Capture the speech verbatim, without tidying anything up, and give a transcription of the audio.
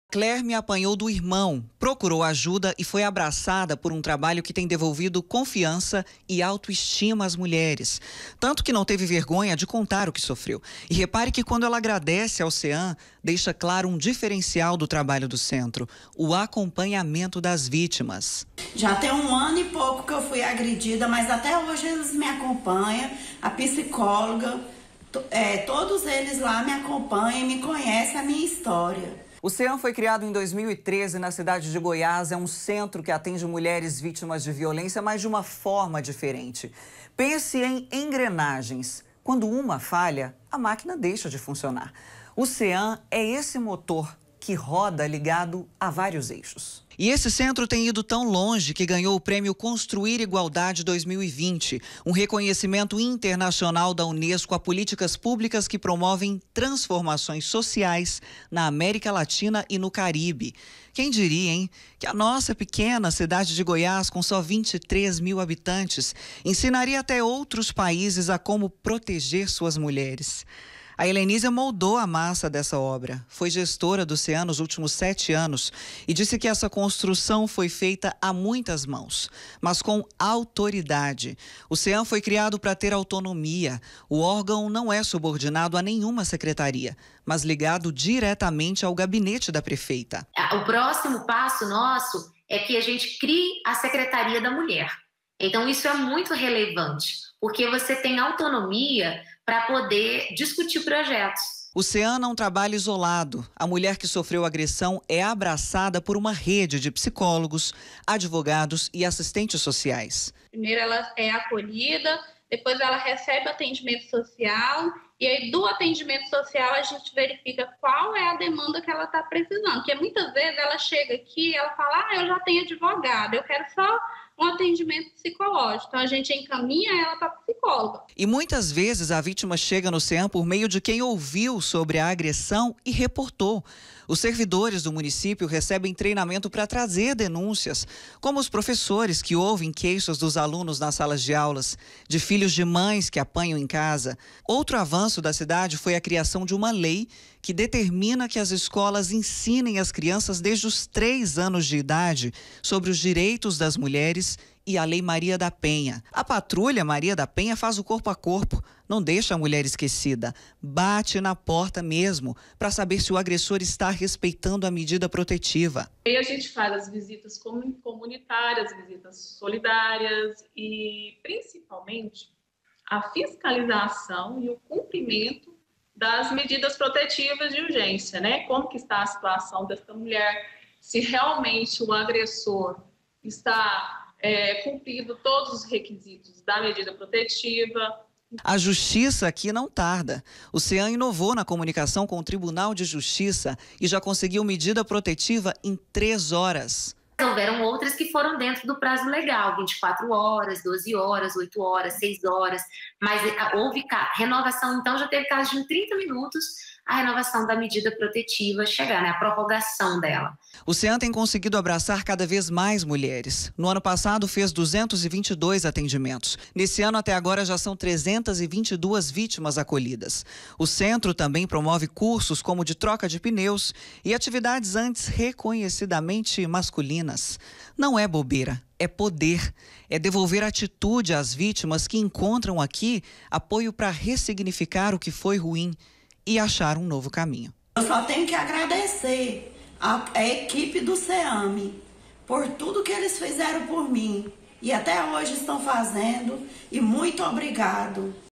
Claire me apanhou do irmão, procurou ajuda e foi abraçada por um trabalho que tem devolvido confiança e autoestima às mulheres. Tanto que não teve vergonha de contar o que sofreu. E repare que quando ela agradece ao CEAM, deixa claro um diferencial do trabalho do centro: o acompanhamento das vítimas. Já tem um ano e pouco que eu fui agredida, mas até hoje eles me acompanham, a psicóloga, é, todos eles lá me acompanham e me conhecem a minha história. O CEAM foi criado em dois mil e treze na cidade de Goiás. É um centro que atende mulheres vítimas de violência, mas de uma forma diferente. Pense em engrenagens. Quando uma falha, a máquina deixa de funcionar. O CEAM é esse motor que roda ligado a vários eixos. E esse centro tem ido tão longe que ganhou o prêmio Construir Igualdade dois mil e vinte, um reconhecimento internacional da Unesco a políticas públicas que promovem transformações sociais na América Latina e no Caribe. Quem diria, hein, que a nossa pequena cidade de Goiás, com só vinte e três mil habitantes, ensinaria até outros países a como proteger suas mulheres. A Helenísia moldou a massa dessa obra. Foi gestora do CEAM nos últimos sete anos e disse que essa construção foi feita a muitas mãos, mas com autoridade. O CEAM foi criado para ter autonomia. O órgão não é subordinado a nenhuma secretaria, mas ligado diretamente ao gabinete da prefeita. O próximo passo nosso é que a gente crie a Secretaria da Mulher. Então, isso é muito relevante, porque você tem autonomia para poder discutir projetos. O CEAM não trabalha isolado. A mulher que sofreu agressão é abraçada por uma rede de psicólogos, advogados e assistentes sociais. Primeiro ela é acolhida, depois ela recebe atendimento social e aí do atendimento social a gente verifica qual é a demanda que ela está precisando. Porque muitas vezes ela chega aqui e ela fala, ah, eu já tenho advogado, eu quero só um atendimento psicológico. Então, a gente encaminha ela para psicóloga. E muitas vezes a vítima chega no CEAM por meio de quem ouviu sobre a agressão e reportou. Os servidores do município recebem treinamento para trazer denúncias, como os professores que ouvem queixas dos alunos nas salas de aulas, de filhos de mães que apanham em casa. Outro avanço da cidade foi a criação de uma lei que determina que as escolas ensinem as crianças desde os três anos de idade sobre os direitos das mulheres e a Lei Maria da Penha. A patrulha Maria da Penha faz o corpo a corpo, não deixa a mulher esquecida, bate na porta mesmo para saber se o agressor está respeitando a medida protetiva. E a gente faz as visitas comunitárias, visitas solidárias e principalmente a fiscalização e o cumprimento das medidas protetivas de urgência, né? Como que está a situação dessa mulher, se realmente o agressor está é, cumprindo todos os requisitos da medida protetiva. A justiça aqui não tarda. O CEAM inovou na comunicação com o Tribunal de Justiça e já conseguiu medida protetiva em três horas. Houveram outras que foram dentro do prazo legal, vinte e quatro horas, doze horas, oito horas, seis horas, mas houve renovação, então já teve caso de trinta minutos a renovação da medida protetiva chegar, né, a prorrogação dela. O CEAM tem conseguido abraçar cada vez mais mulheres. No ano passado fez duzentos e vinte e dois atendimentos. Nesse ano até agora já são trezentas e vinte e duas vítimas acolhidas. O centro também promove cursos como de troca de pneus e atividades antes reconhecidamente masculinas. Não é bobeira, é poder. É devolver atitude às vítimas que encontram aqui apoio para ressignificar o que foi ruim e achar um novo caminho. Eu só tenho que agradecer a, a equipe do CEAM por tudo que eles fizeram por mim e até hoje estão fazendo, e muito obrigado.